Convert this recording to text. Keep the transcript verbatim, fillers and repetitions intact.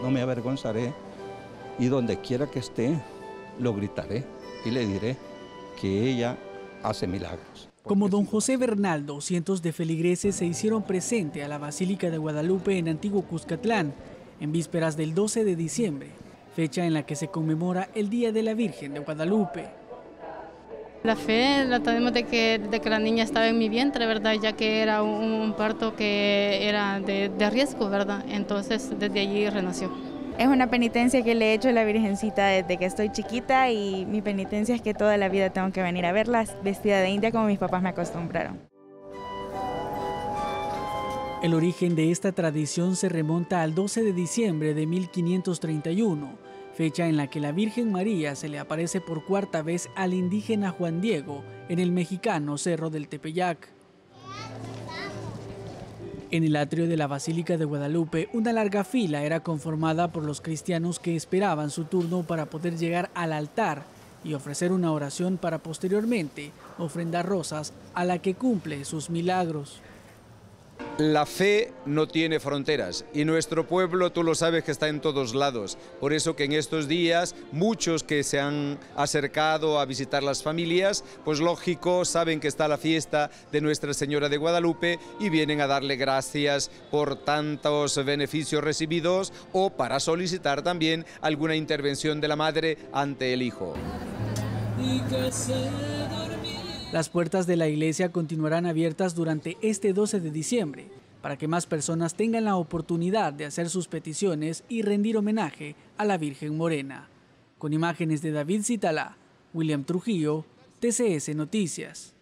no me avergonzaré y donde quiera que esté, lo gritaré y le diré que ella hace milagros. Como don José Bernaldo, cientos de feligreses se hicieron presente a la Basílica de Guadalupe en Antiguo Cuscatlán, en vísperas del doce de diciembre, fecha en la que se conmemora el Día de la Virgen de Guadalupe. La fe la tenemos de que, de que la niña estaba en mi vientre, ¿verdad? Ya que era un, un parto que era de, de riesgo, ¿verdad? Entonces desde allí renació. Es una penitencia que le he hecho a la Virgencita desde que estoy chiquita y mi penitencia es que toda la vida tengo que venir a verla vestida de india como mis papás me acostumbraron. El origen de esta tradición se remonta al doce de diciembre de mil quinientos treinta y uno, fecha en la que la Virgen María se le aparece por cuarta vez al indígena Juan Diego en el mexicano Cerro del Tepeyac. En el atrio de la Basílica de Guadalupe, una larga fila era conformada por los cristianos que esperaban su turno para poder llegar al altar y ofrecer una oración para posteriormente ofrendar rosas a la que cumple sus milagros. La fe no tiene fronteras y nuestro pueblo, tú lo sabes, que está en todos lados. Por eso que en estos días muchos que se han acercado a visitar las familias, pues lógico, saben que está la fiesta de Nuestra Señora de Guadalupe y vienen a darle gracias por tantos beneficios recibidos o para solicitar también alguna intervención de la madre ante el hijo. Las puertas de la iglesia continuarán abiertas durante este doce de diciembre para que más personas tengan la oportunidad de hacer sus peticiones y rendir homenaje a la Virgen Morena. Con imágenes de David Zitalá, William Trujillo, T C S Noticias.